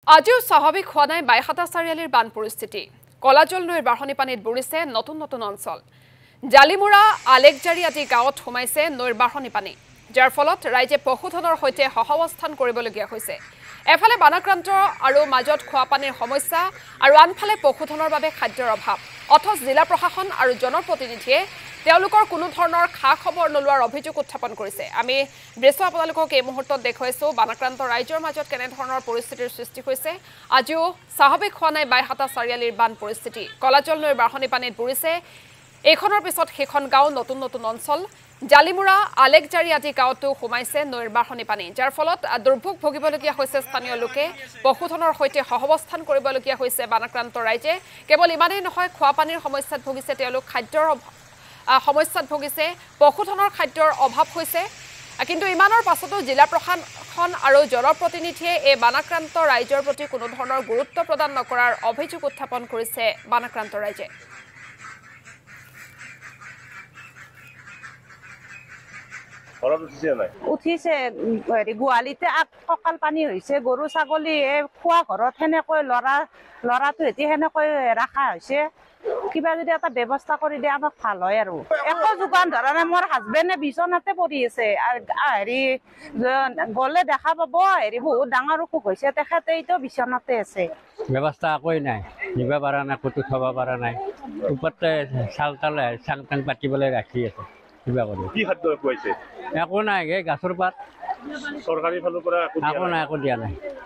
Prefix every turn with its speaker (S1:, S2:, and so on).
S1: আজিও স্বাভাৱিক হোৱা নাই বাইহাটা চাৰিআলিৰ বান পৰিস্থিতি। কলাজল নৈৰ বাঢ়নী পানীত বুৰিছে নতুন নতুন অঞ্চল। জালিমুৰা আলেকজাৰী আদি গাঁৱত সোমাইছে নৈৰ বাঢ়নী পানী, যাৰ ফলত ৰাইজে পশুধনৰ সৈতে সহাৱস্থান কৰিবলগীয়া হৈছে। এফালে বানাক্ৰান্ত আৰু মাজত খোৱা পানীৰ সমস্যা আৰু আনফালে পশুধনৰ বাবে খাদ্যৰ অভাৱ। অথচ জিলা প্ৰশাসন আৰু জনপ্ৰতিনিধিয়ে তেওঁলোকৰ কোনো ধৰণৰ খা খবৰ নোলোৱাৰ অভিযোগ উত্থাপন কৰিছে। আমি দৃশ্য আপোনালোকক এই মুহূৰ্তত দেখুৱাইছোঁ বানাক্ৰান্ত ৰাইজৰ মাজত কেনেধৰণৰ পৰিস্থিতিৰ সৃষ্টি হৈছে। আজিও স্বাভাৱিক হোৱা নাই বাইহাটা চাৰিআলিৰ বান পৰিস্থিতি। কলাজল নৈৰ বাঢ়নী পানীত বুৰিছে এইখনৰ পিছত সেইখন গাঁও, নতুন নতুন অঞ্চল। জালিমুৰা আলেকজাৰী আদি গাঁৱতো সোমাইছে নৈৰ বাঢ়নী পানী, যাৰ ফলত দুৰ্ভোগ ভুগিবলগীয়া হৈছে স্থানীয় লোকে। পশুধনৰ সৈতে সহাৱস্থান কৰিবলগীয়া হৈছে বানাক্ৰান্ত ৰাইজে। কেৱল ইমানেই নহয়, খোৱা পানীৰ সমস্যাত ভুগিছে তেওঁলোক, খাদ্যৰ সমস্যাত ভুগিছে, পশুধনৰ খাদ্যৰ অভাৱ হৈছে। কিন্তু ইমানৰ পাছতো জিলা প্ৰশাসন আৰু জনপ্ৰতিনিধিয়ে এই বানাক্ৰান্ত ৰাইজৰ প্ৰতি কোনো ধৰণৰ গুৰুত্ব প্ৰদান নকৰাৰ অভিযোগ উত্থাপন কৰিছে বানাক্ৰান্ত ৰাইজে।
S2: উঠিছে গোহালিতে কঁকাল পানী হৈছে, গৰু ছাগলী খোৱা ঘৰত সেনেকৈ লৰাটো সেনেকৈ ৰখা হৈছে। কিবা যদি এটা ব্যৱস্থা কৰি দিয়ে আমাক ভাল হয়। আৰু একো যোগান ধৰা নাই। মোৰ হাজবেণ্ডে বিচনাতে পৰি আছে, গলে দেখা পাব বহুত ডাঙৰ অসুখ হৈছে, তেখেতেইতো বিচনাতে আছে।
S3: ব্যৱস্থা একোৱেই নাই, নিব পৰা নাই, ক'তো থব পৰা নাই। ওপৰতে চাং টাং পাতিবলৈ ৰাখি আছে। কিবা কৰি
S4: কি খাদ্য খুৱাইছে?
S3: একো নাই, এই গাছৰ পাত।
S4: চৰকাৰী ফালৰ পৰা
S3: একো নাই, একো দিয়া নাই।